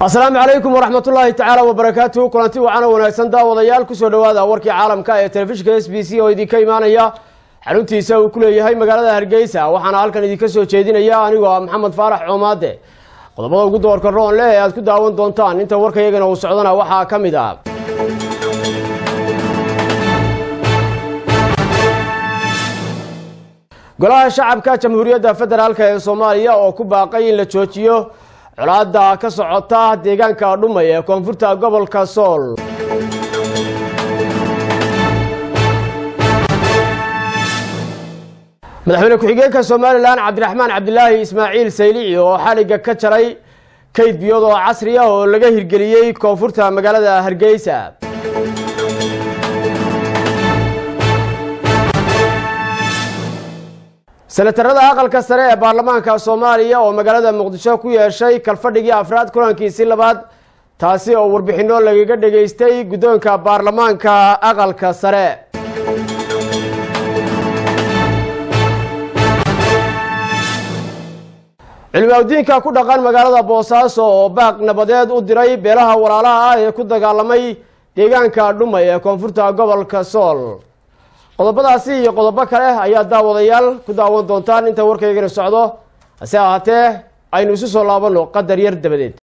السلام عليكم ورحمة الله تعالى وبركاته. كلنتي وعنا وناسن داوديال كسو dhawaada warkii caalamka ee telefishinka SBC oo idin ka imaanaya xaruntiisa uu ku leeyahay magaalada Hargeysa. waxaana halkan idin ka soo jeedinaya anigoo Maxamed Faarax Coomaade. qodobada ugu doorka roon leh aad ku daawan doontaan inta warkayagana uu socdana waxa kamid ah golaha shacabka Jamhuuriyadda Federaalka ee Soomaaliya oo ku baaqay in la joojiyo colaadda ka socota deegaanka dhumay ee koonfurta gobolka Sool. madaxweyne ku-xigeenka Soomaaliland Cabdiraxmaan Cabdilaahi Ismaaciil Saylici oo xaliga ka jaray kayd biyood oo casri ah oo laga hirgeliyay koonfurta magaalada Hargeysa. senatarada aqalka sare ee baarlamaanka Soomaaliya oo magaalada Muqdisho ku yeeshay kalfadhigii afraad kulankiisii labaad taasi oo warbixino lagaga dhageystay gudoonka baarlamaanka aqalka sare. cilmiwaadiinka ku dhaqan magaalada Boosaaso oo baaq nabadeed u diray beelaha walaalaha ah ee ku dagaalamay deegaanka dhumay ee koonfurta gobolka Sool. qodobadaasi iyo qodobo kale ayaa daawadayaal ku daawan doontaan inta warkaygana socdo hase ahaatee aynu isu soo laabano qadar yar dabadeed.